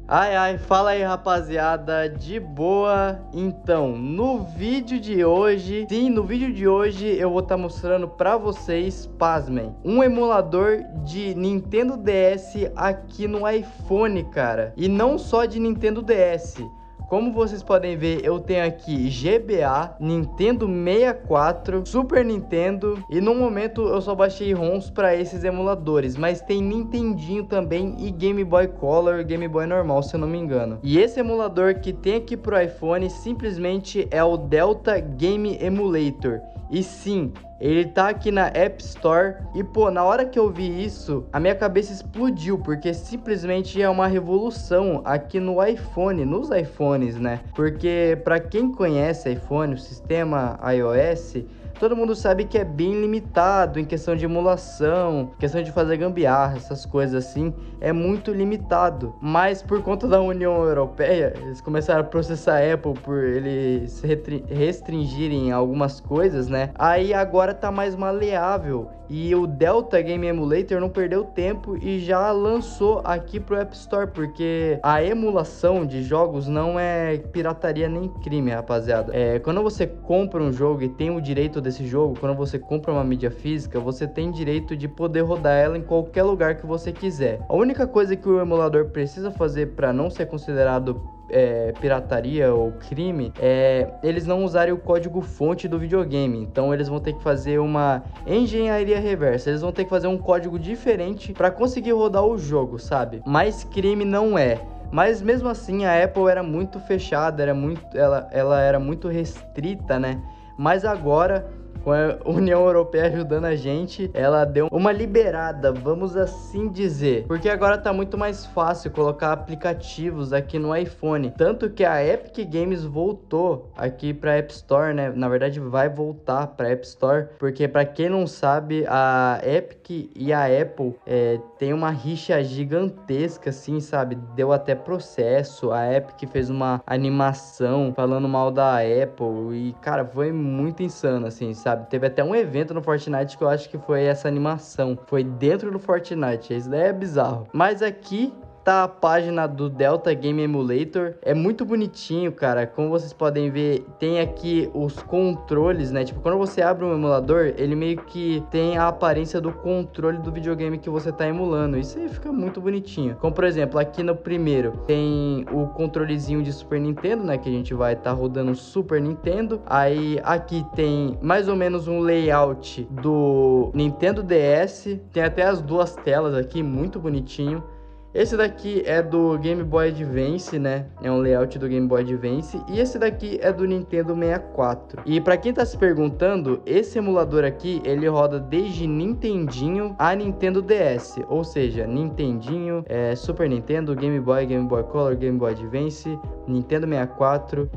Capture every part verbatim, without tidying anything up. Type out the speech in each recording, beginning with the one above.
Ai, ai, fala aí, rapaziada, de boa? Então, no vídeo de hoje, sim, no vídeo de hoje eu vou estar mostrando pra vocês, pasmem, um emulador de Nintendo D S aqui no iPhone, cara. E não só de Nintendo D S. Como vocês podem ver, eu tenho aqui G B A, Nintendo sessenta e quatro, Super Nintendo e no momento eu só baixei ROMs para esses emuladores, mas tem Nintendinho também e Game Boy Color, Game Boy normal, se eu não me engano. E esse emulador que tem aqui pro iPhone simplesmente é o Delta Game Emulator. E sim, ele tá aqui na App Store e pô, na hora que eu vi isso, a minha cabeça explodiu, porque simplesmente é uma revolução aqui no iPhone, nos iPhones, né? Porque pra quem conhece iPhone, o sistema iOS, todo mundo sabe que é bem limitado em questão de emulação, questão de fazer gambiarra, essas coisas assim, é muito limitado. Mas por conta da União Europeia, eles começaram a processar a Apple por eles restringirem algumas coisas, né? Aí agora tá mais maleável. E o Delta Game Emulator não perdeu tempo e já lançou aqui pro App Store, porque a emulação de jogos não é pirataria nem crime, rapaziada. É, quando você compra um jogo e tem o direito desse jogo, quando você compra uma mídia física, você tem direito de poder rodar ela em qualquer lugar que você quiser. A única coisa que o emulador precisa fazer para não ser considerado É, pirataria ou crime, é eles não usarem o código fonte do videogame. Então eles vão ter que fazer uma engenharia reversa, eles vão ter que fazer um código diferente para conseguir rodar o jogo, sabe? Mas crime não é. Mas mesmo assim a Apple era muito fechada, era muito, ela, ela era muito restrita, né? Mas agora, com a União Europeia ajudando a gente, ela deu uma liberada, vamos assim dizer. Porque agora tá muito mais fácil colocar aplicativos aqui no iPhone. Tanto que a Epic Games voltou aqui pra App Store, né? Na verdade vai voltar pra App Store. Porque pra quem não sabe, a Epic e a Apple é, tem uma rixa gigantesca, assim, sabe? Deu até processo. A Epic fez uma animação falando mal da Apple. E, cara, foi muito insano, assim, sabe? Teve até um evento no Fortnite que eu acho que foi essa animação. Foi dentro do Fortnite. Isso daí é bizarro. Mas aqui tá a página do Delta Game Emulator. É muito bonitinho, cara. Como vocês podem ver, tem aqui os controles, né? Tipo, quando você abre um emulador, ele meio que tem a aparência do controle do videogame que você tá emulando. Isso aí fica muito bonitinho. Como, por exemplo, aqui no primeiro tem o controlezinho de Super Nintendo, né? Que a gente vai estar tá rodando Super Nintendo. Aí aqui tem mais ou menos um layout do Nintendo D S. Tem até as duas telas aqui, muito bonitinho. Esse daqui é do Game Boy Advance, né? É um layout do Game Boy Advance. E esse daqui é do Nintendo sessenta e quatro. E pra quem tá se perguntando, esse emulador aqui, ele roda desde Nintendinho a Nintendo D S. Ou seja, Nintendinho, é, Super Nintendo, Game Boy, Game Boy Color, Game Boy Advance, Nintendo sessenta e quatro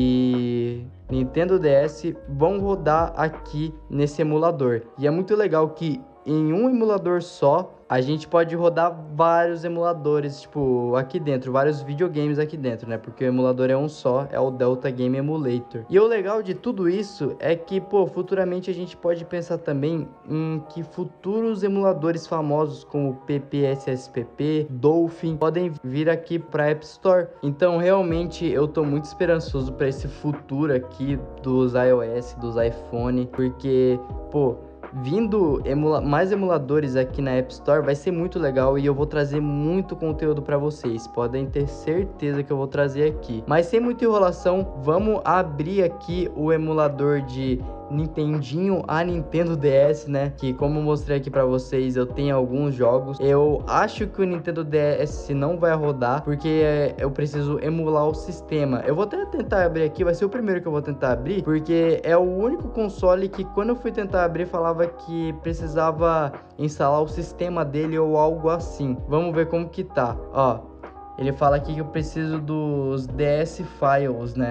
e Nintendo D S vão rodar aqui nesse emulador. E é muito legal que em um emulador só, a gente pode rodar vários emuladores, tipo, aqui dentro, vários videogames aqui dentro, né? Porque o emulador é um só, é o Delta Game Emulator. E o legal de tudo isso é que, pô, futuramente a gente pode pensar também em que futuros emuladores famosos como P P S S P P, Dolphin, podem vir aqui para App Store. Então, realmente, eu tô muito esperançoso para esse futuro aqui dos iOS, dos iPhone, porque, pô, vindo emula mais emuladores aqui na App Store vai ser muito legal e eu vou trazer muito conteúdo para vocês, podem ter certeza que eu vou trazer aqui. Mas sem muita enrolação, vamos abrir aqui o emulador de Nintendinho a Nintendo D S, né? Que como eu mostrei aqui pra vocês, eu tenho alguns jogos. Eu acho que o Nintendo D S não vai rodar, porque eu preciso emular o sistema. Eu vou até tentar abrir aqui, vai ser o primeiro que eu vou tentar abrir, porque é o único console que quando eu fui tentar abrir, falava que precisava instalar o sistema dele ou algo assim. Vamos ver como que tá, ó. Ele fala aqui que eu preciso dos D S Files, né?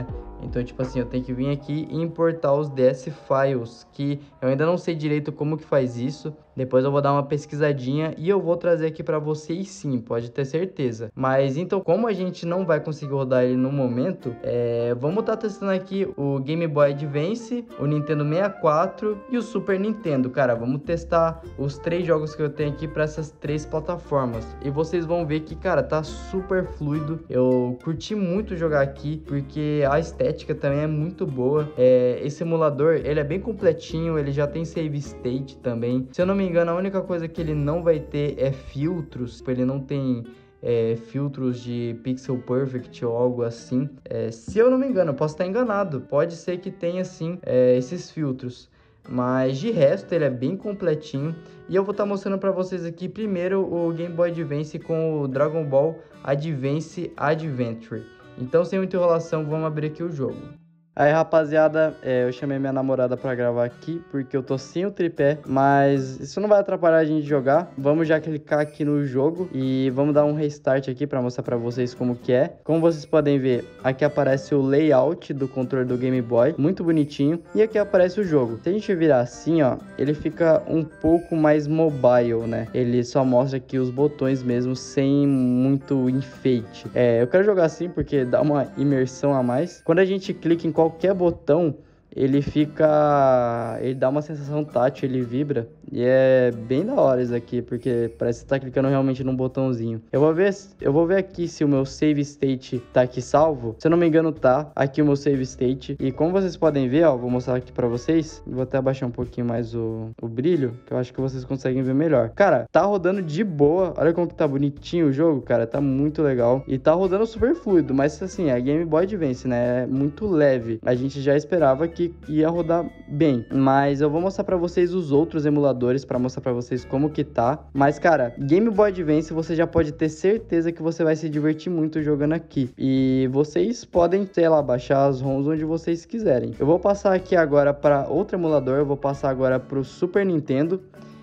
Então, tipo assim, eu tenho que vir aqui e importar os D S Files, que eu ainda não sei direito como que faz isso. Depois eu vou dar uma pesquisadinha e eu vou trazer aqui para vocês sim, pode ter certeza. Mas então, como a gente não vai conseguir rodar ele no momento, é... vamos estar tá testando aqui o Game Boy Advance, o Nintendo sessenta e quatro e o Super Nintendo. Cara, vamos testar os três jogos que eu tenho aqui para essas três plataformas. E vocês vão ver que, cara, tá super fluido. Eu curti muito jogar aqui, porque a estética também é muito boa. É... Esse emulador, ele é bem completinho, ele já tem save state também. Se eu não me engano, a única coisa que ele não vai ter é filtros. Ele não tem é, filtros de pixel perfect ou algo assim. É, se eu não me engano, eu posso estar enganado. Pode ser que tenha sim é, esses filtros. Mas de resto ele é bem completinho. E eu vou estar mostrando para vocês aqui primeiro o Game Boy Advance com o Dragon Ball Advance Adventure. Então, sem muita enrolação, vamos abrir aqui o jogo. Aí, rapaziada, é, eu chamei minha namorada pra gravar aqui, porque eu tô sem o tripé, mas isso não vai atrapalhar a gente jogar. Vamos já clicar aqui no jogo e vamos dar um restart aqui pra mostrar pra vocês como que é. Como vocês podem ver, aqui aparece o layout do controle do Game Boy, muito bonitinho, e aqui aparece o jogo. Se a gente virar assim, ó, ele fica um pouco mais mobile, né? Ele só mostra aqui os botões mesmo, sem muito enfeite. É, eu quero jogar assim porque dá uma imersão a mais. Quando a gente clica em qualquer botão, ele fica... ele dá uma sensação tátil, ele vibra. E é bem da hora isso aqui, porque parece que você tá clicando realmente num botãozinho. Eu vou ver, eu vou ver aqui se o meu save state tá aqui salvo. Se eu não me engano, tá. Aqui o meu save state. E como vocês podem ver, ó, vou mostrar aqui pra vocês. Vou até abaixar um pouquinho mais o, o brilho, que eu acho que vocês conseguem ver melhor. Cara, tá rodando de boa. Olha como que tá bonitinho o jogo, cara. Tá muito legal. E tá rodando super fluido. Mas assim, a Game Boy Advance, né? É muito leve. A gente já esperava que ia rodar bem. Mas eu vou mostrar pra vocês os outros emuladores para mostrar para vocês como que tá. Mas, cara, Game Boy Advance você já pode ter certeza que você vai se divertir muito jogando aqui. E vocês podem, sei lá, baixar as ROMs onde vocês quiserem. Eu vou passar aqui agora para outro emulador. Eu vou passar agora pro Super Nintendo.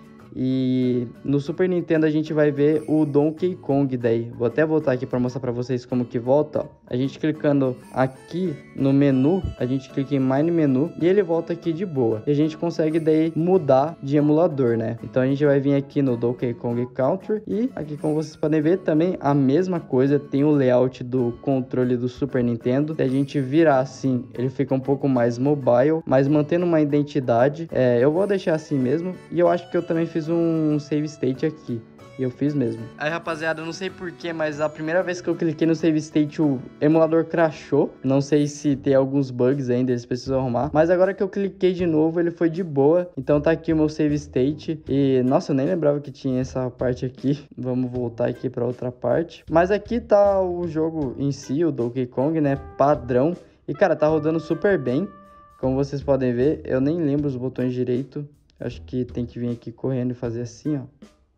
E no Super Nintendo a gente vai ver o Donkey Kong daí. Vou até voltar aqui para mostrar para vocês como que volta, ó. A gente clicando aqui no menu, a gente clica em Mine Menu e ele volta aqui de boa. E a gente consegue daí mudar de emulador, né? Então a gente vai vir aqui no Donkey Kong Country e aqui, como vocês podem ver, também a mesma coisa. Tem o layout do controle do Super Nintendo. Se a gente virar assim, ele fica um pouco mais mobile, mas mantendo uma identidade. É, eu vou deixar assim mesmo. E eu acho que eu também fiz um save state aqui. E eu fiz mesmo. Aí, rapaziada, eu não sei porquê, mas a primeira vez que eu cliquei no save state, o emulador crashou. Não sei se tem alguns bugs ainda, eles precisam arrumar. Mas agora que eu cliquei de novo, ele foi de boa. Então tá aqui o meu save state. E, nossa, eu nem lembrava que tinha essa parte aqui. Vamos voltar aqui pra outra parte. Mas aqui tá o jogo em si, o Donkey Kong, né? Padrão. E, cara, tá rodando super bem. Como vocês podem ver, eu nem lembro os botões direito. Acho que tem que vir aqui correndo e fazer assim, ó.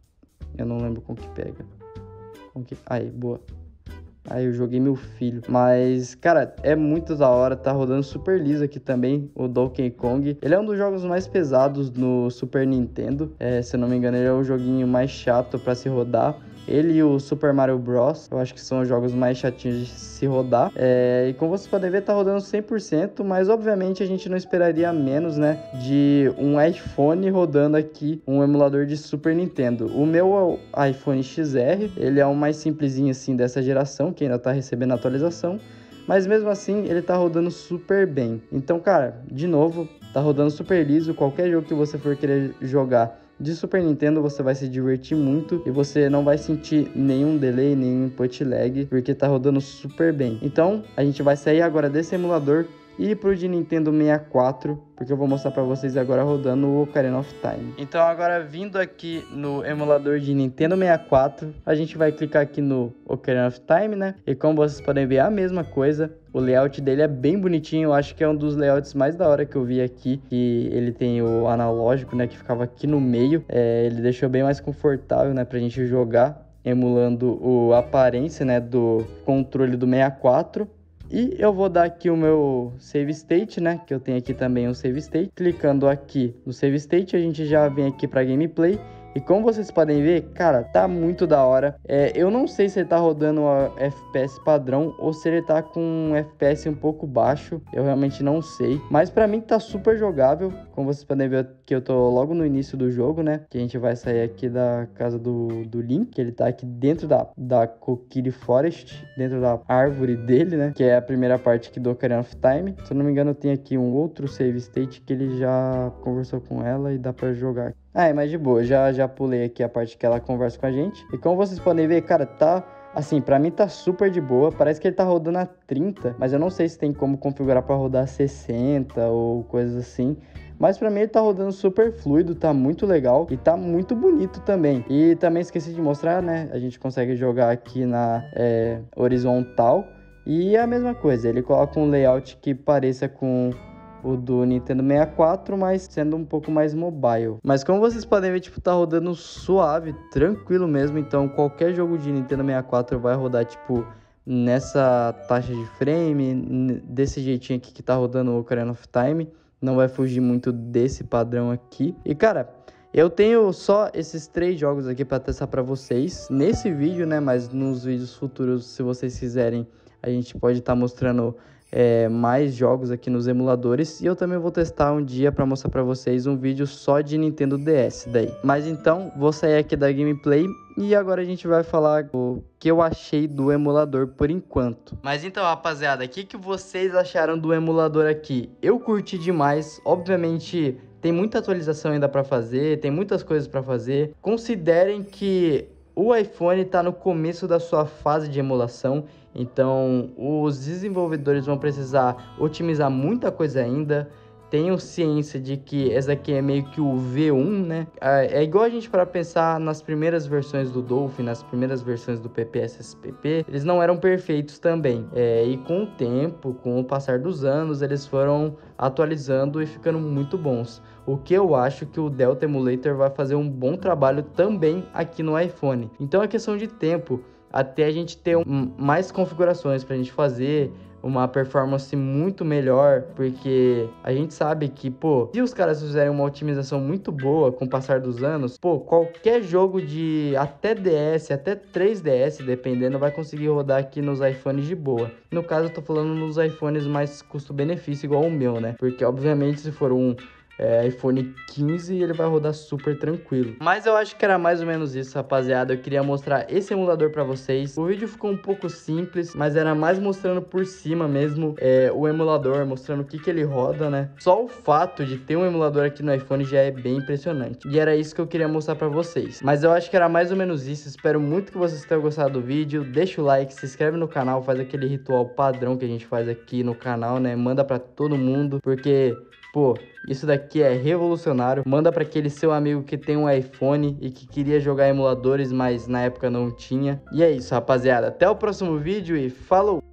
Eu não lembro como que pega. Como que... Aí, boa. Aí eu joguei meu filho. Mas, cara, é muito da hora. Tá rodando super liso aqui também o Donkey Kong. Ele é um dos jogos mais pesados no Super Nintendo. É, se eu não me engano, ele é o joguinho mais chato pra se rodar. Ele e o Super Mario Bros, eu acho que são os jogos mais chatinhos de se rodar. É, e como vocês podem ver, tá rodando cem por cento, mas obviamente a gente não esperaria menos, né, de um iPhone rodando aqui um emulador de Super Nintendo. O meu é o iPhone X R, ele é o mais simplesinho assim dessa geração, que ainda tá recebendo atualização. Mas mesmo assim, ele tá rodando super bem. Então, cara, de novo, tá rodando super liso. Qualquer jogo que você for querer jogar de Super Nintendo, você vai se divertir muito e você não vai sentir nenhum delay, nenhum input lag, porque tá rodando super bem. Então, a gente vai sair agora desse emulador e ir pro de Nintendo sessenta e quatro, porque eu vou mostrar pra vocês agora rodando o Ocarina of Time. Então, agora vindo aqui no emulador de Nintendo sessenta e quatro, a gente vai clicar aqui no Ocarina of Time, né? E como vocês podem ver, é a mesma coisa. O layout dele é bem bonitinho, eu acho que é um dos layouts mais da hora que eu vi aqui. E ele tem o analógico, né, que ficava aqui no meio. É, ele deixou bem mais confortável, né, pra gente jogar, emulando o, a aparência, né, do controle do sessenta e quatro. E eu vou dar aqui o meu save state, né, que eu tenho aqui também um save state. Clicando aqui no save state, a gente já vem aqui para gameplay E como vocês podem ver, cara, tá muito da hora. É, eu não sei se ele tá rodando a F P S padrão ou se ele tá com um F P S um pouco baixo. Eu realmente não sei. Mas pra mim tá super jogável. Como vocês podem ver que eu tô logo no início do jogo, né? Que a gente vai sair aqui da casa do, do Link. Que ele tá aqui dentro da, da Kokiri Forest. Dentro da árvore dele, né? Que é a primeira parte aqui do Ocarina of Time. Se eu não me engano, tem aqui um outro save state que ele já conversou com ela e dá pra jogar. Ah, é mais de boa, já, já pulei aqui a parte que ela conversa com a gente. E como vocês podem ver, cara, tá... Assim, pra mim tá super de boa. Parece que ele tá rodando a trinta, mas eu não sei se tem como configurar pra rodar a sessenta ou coisas assim. Mas pra mim ele tá rodando super fluido, tá muito legal e tá muito bonito também. E também esqueci de mostrar, né? A gente consegue jogar aqui na é, horizontal. E é a mesma coisa, ele coloca um layout que pareça com o do Nintendo sessenta e quatro, mas sendo um pouco mais mobile. Mas como vocês podem ver, tipo, tá rodando suave, tranquilo mesmo. Então qualquer jogo de Nintendo sessenta e quatro vai rodar, tipo, nessa taxa de frame, desse jeitinho aqui que tá rodando o Ocarina of Time. Não vai fugir muito desse padrão aqui. E, cara, eu tenho só esses três jogos aqui pra testar pra vocês nesse vídeo, né? Mas nos vídeos futuros, se vocês quiserem, a gente pode estar tá mostrando... É, mais jogos aqui nos emuladores. E eu também vou testar um dia para mostrar para vocês um vídeo só de Nintendo D S daí. Mas então, vou sair aqui da gameplay e agora a gente vai falar o que eu achei do emulador por enquanto. Mas então, rapaziada, o que, que vocês acharam do emulador aqui? Eu curti demais, obviamente... Tem muita atualização ainda para fazer, tem muitas coisas para fazer. Considerem que o iPhone está no começo da sua fase de emulação, então os desenvolvedores vão precisar otimizar muita coisa ainda. Tenham ciência de que essa aqui é meio que o V um, né? É igual a gente para pensar nas primeiras versões do Dolphin, nas primeiras versões do P P S S P P, eles não eram perfeitos também. É, e com o tempo, com o passar dos anos, eles foram atualizando e ficando muito bons. O que eu acho que o Delta Emulator vai fazer um bom trabalho também aqui no iPhone. Então é questão de tempo até a gente ter um, mais configurações para a gente fazer uma performance muito melhor, porque a gente sabe que, pô, se os caras fizerem uma otimização muito boa com o passar dos anos, pô, qualquer jogo de até D S, até três D S, dependendo, vai conseguir rodar aqui nos iPhones de boa. No caso, eu tô falando nos iPhones mais custo-benefício, igual o meu, né? Porque, obviamente, se for um É, iPhone quinze, ele vai rodar super tranquilo. Mas eu acho que era mais ou menos isso, rapaziada. Eu queria mostrar esse emulador pra vocês. O vídeo ficou um pouco simples, mas era mais mostrando por cima mesmo é, o emulador, mostrando o que, que ele roda, né? Só o fato de ter um emulador aqui no iPhone já é bem impressionante. E era isso que eu queria mostrar pra vocês. Mas eu acho que era mais ou menos isso. Espero muito que vocês tenham gostado do vídeo. Deixa o like, se inscreve no canal, faz aquele ritual padrão que a gente faz aqui no canal, né? Manda pra todo mundo, porque... pô, isso daqui é revolucionário. Manda para aquele seu amigo que tem um iPhone e que queria jogar emuladores, mas na época não tinha. E é isso, rapaziada. Até o próximo vídeo e falou!